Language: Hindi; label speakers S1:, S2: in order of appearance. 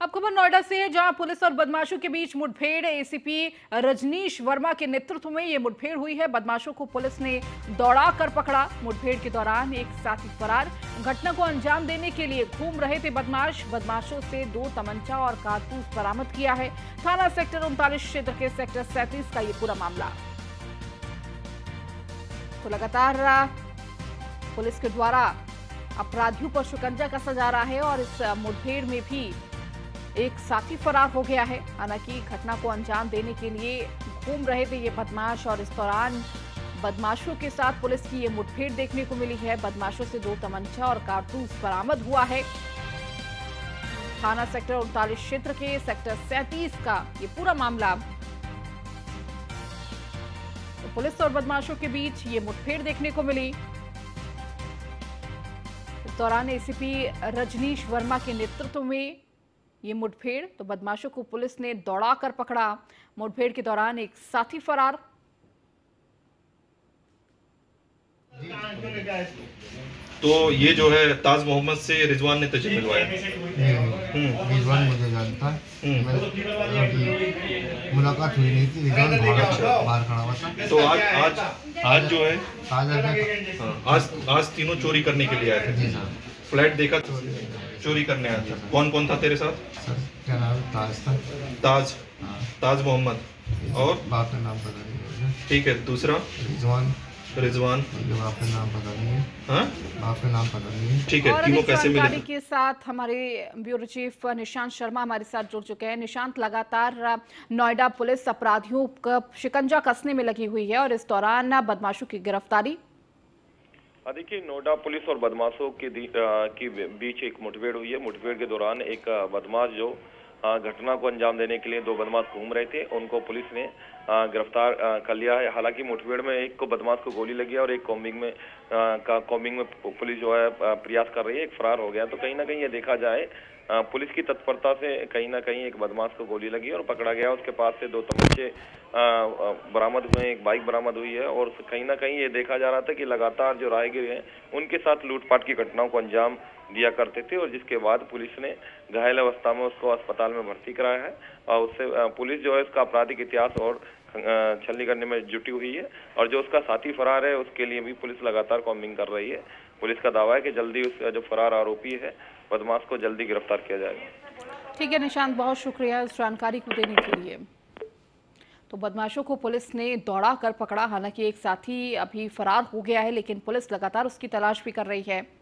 S1: अब खबर नोएडा से है, जहां पुलिस और बदमाशों के बीच मुठभेड़। एसीपी रजनीश वर्मा के नेतृत्व में ये मुठभेड़ हुई है। बदमाशों को पुलिस ने दौड़ा कर पकड़ा। मुठभेड़ के दौरान एक साथी फरार। घटना को अंजाम देने के लिए घूम रहे थे बदमाश। बदमाशों से 2 तमंचा और कारतूस बरामद किया है। थाना सेक्टर 39 क्षेत्र के सेक्टर 37 का ये पूरा मामला। तो लगातार पुलिस के द्वारा अपराधियों पर शिकंजा कसा जा रहा है और इस मुठभेड़ में भी एक साथी फरार हो गया है। हालांकि घटना को अंजाम देने के लिए घूम रहे थे ये बदमाश और इस दौरान बदमाशों के साथ पुलिस की ये मुठभेड़ देखने को मिली है। बदमाशों से 2 तमंचा और कारतूस बरामद हुआ है। थाना सेक्टर 39 क्षेत्र के सेक्टर 37 का ये पूरा मामला। तो पुलिस और बदमाशों के बीच ये मुठभेड़ देखने को मिली। इस दौरान एसीपी रजनीश वर्मा के नेतृत्व में ये मुठभेड़। तो बदमाशों को पुलिस ने दौड़ा कर पकड़ा। मुठभेड़ के दौरान एक साथी फरार।
S2: तो ये जो है ताज मोहम्मद से रिजवान ने तुझे मिलवाया?
S3: रिजवान मुझे जानता है। मुलाकात हुई नहीं थी। रिजवान बाहर खड़ा हुआ था।
S2: तो आज जो है आज तीनों चोरी करने के लिए आए थे।
S3: जी सर।
S2: फ्लैट देखा, चोरी करने आया था। कौन कौन था तेरे साथ?
S3: सर क्या नाम है? ताज था।
S2: ताज मोहम्मद। और
S3: बाप का नाम पता नहीं है।
S2: ठीक है, दूसरा? रिजवान।
S3: बाप का नाम पता नहीं है।
S2: हाँ,
S3: बाप का नाम पता नहीं है।
S2: ठीक है। तीनों कैसे मिले?
S1: जानकारी के साथ हमारे ब्यूरो चीफ निशांत शर्मा हमारे साथ जुड़ चुके हैं। निशांत, लगातार नोएडा पुलिस अपराधियों का शिकंजा कसने में लगी हुई है और इस दौरान बदमाशों की गिरफ्तारी।
S4: देखिए, नोएडा पुलिस और बदमाशों के बीच एक मुठभेड़ हुई है। मुठभेड़ के दौरान एक बदमाश जो घटना को अंजाम देने के लिए 2 बदमाश घूम रहे थे, उनको पुलिस ने गिरफ्तार कर लिया है। हालांकि मुठभेड़ में एक को बदमाश को गोली लगी है और एक कॉम्बिंग में पुलिस जो है प्रयास कर रही है, एक फरार हो गया। तो कहीं ना कहीं ये देखा जाए, पुलिस की तत्परता से कहीं ना कहीं एक बदमाश को गोली लगी और पकड़ा गया। उसके पास से 2 तमंचे बरामद हुए, एक बाइक बरामद हुई है। और कहीं ना कहीं ये देखा जा रहा था कि लगातार जो राहगीर हैं उनके साथ लूटपाट की घटनाओं को अंजाम दिया करते थे। और जिसके बाद पुलिस ने घायल अवस्था में उसको अस्पताल में भर्ती कराया है और उससे पुलिस जो है उसका आपराधिक इतिहास और छलनी करने में जुटी हुई है। और जो उसका साथी फरार है उसके लिए भी पुलिस लगातार कॉम्बिंग कर रही है। पुलिस का दावा है कि जल्दी उसका जो फरार आरोपी है बदमाश को जल्दी गिरफ्तार किया जाएगा।
S1: ठीक है निशांत, बहुत शुक्रिया इस जानकारी को देने के लिए। तो बदमाशों को पुलिस ने दौड़ा कर पकड़ा। हालांकि एक साथी अभी फरार हो गया है, लेकिन पुलिस लगातार उसकी तलाश भी कर रही है।